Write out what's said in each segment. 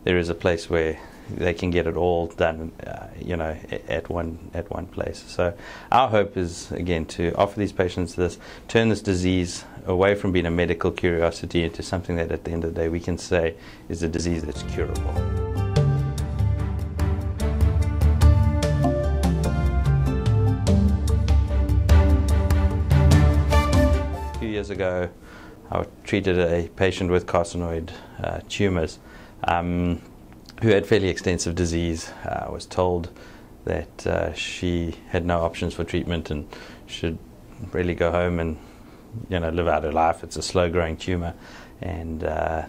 there is a place where they can get it all done, at one place. So our hope is, again, to offer these patients this, turn this disease away from being a medical curiosity into something that at the end of the day we can say is a disease that's curable. A few years ago, I treated a patient with carcinoid tumors who had fairly extensive disease. Was told that she had no options for treatment and should really go home and live out her life. It's a slow-growing tumor, and there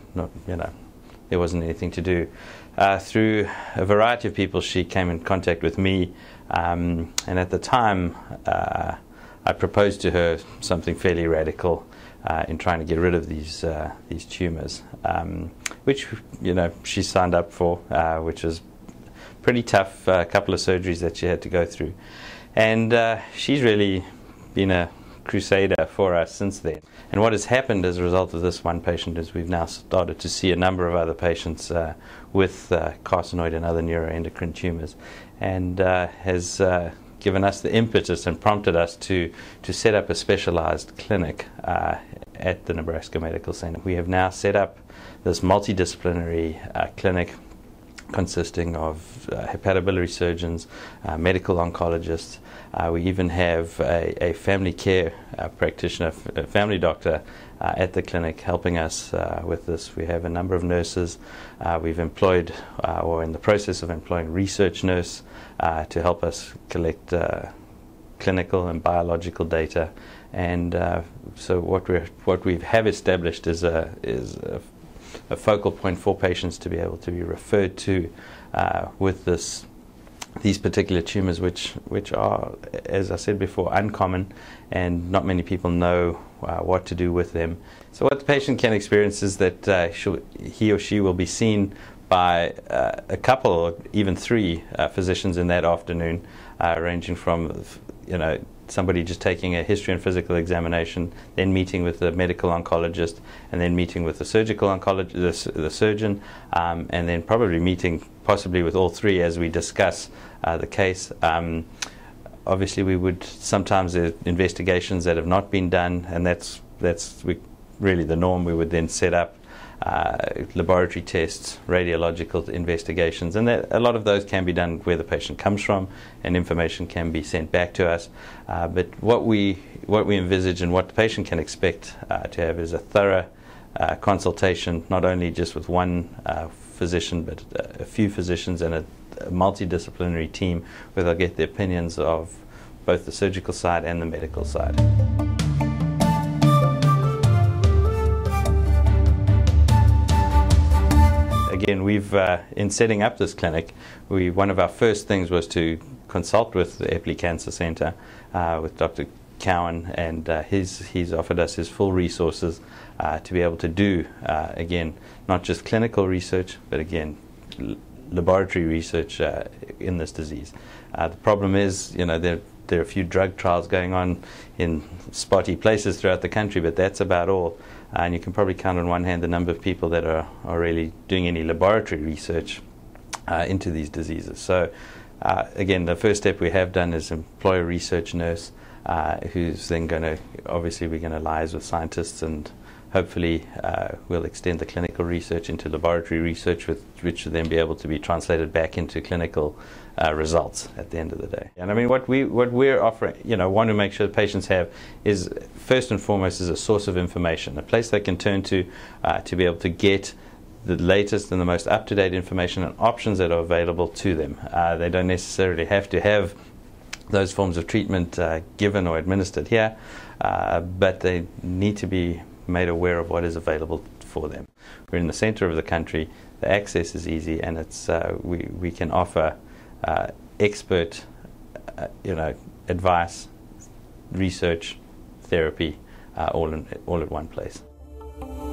wasn't anything to do. Through a variety of people, she came in contact with me, and at the time, I proposed to her something fairly radical in trying to get rid of these tumors, which she signed up for, which was pretty tough. A couple of surgeries that she had to go through, and she's really been a crusader for us since then. And what has happened as a result of this one patient is we've now started to see a number of other patients with carcinoid and other neuroendocrine tumors, and has given us the impetus and prompted us to set up a specialized clinic at the Nebraska Medical Center. We have now set up this multidisciplinary clinic consisting of hepatobiliary surgeons, medical oncologists. We even have a family care practitioner, a family doctor at the clinic helping us with this. We have a number of nurses. We've employed, or in the process of employing, research nurse to help us collect clinical and biological data. And so what we have established is a focal point for patients to be able to be referred to with these particular tumors, which are, as I said before, uncommon, and not many people know what to do with them. So what the patient can experience is that he or she will be seen by a couple or even three physicians in that afternoon, ranging from somebody just taking a history and physical examination, then meeting with the medical oncologist, and then meeting with the surgical oncologist, the surgeon, and then probably meeting possibly with all three as we discuss the case. Obviously, we would sometimes there are investigations that have not been done, and that's really the norm. We would then set up laboratory tests, radiological investigations, and a lot of those can be done where the patient comes from, and information can be sent back to us. But what we envisage and what the patient can expect to have is a thorough consultation, not only just with one physician, but a few physicians and a multidisciplinary team where they'll get the opinions of both the surgical side and the medical side. Again, we've in setting up this clinic, one of our first things was to consult with the Epley Cancer Center, with Dr. Cowan, and he's offered us his full resources to be able to do, again, not just clinical research, but again, laboratory research in this disease. The problem is, there are a few drug trials going on in spotty places throughout the country, but that's about all. And you can probably count on one hand the number of people that are really doing any laboratory research into these diseases. So again, the first step we have done is employ a research nurse who's then obviously we're going to liaise with scientists, and hopefully we'll extend the clinical research into laboratory research, which will then be able to be translated back into clinical results at the end of the day. And I mean, what we're offering, want to make sure the patients have is, first and foremost, is a source of information, a place they can turn to be able to get the latest and the most up-to-date information and options that are available to them. They don't necessarily have to have those forms of treatment given or administered here, but they need to be made aware of what is available for them. We're in the center of the country, the access is easy, and it's we can offer expert advice, research, therapy, all at one place.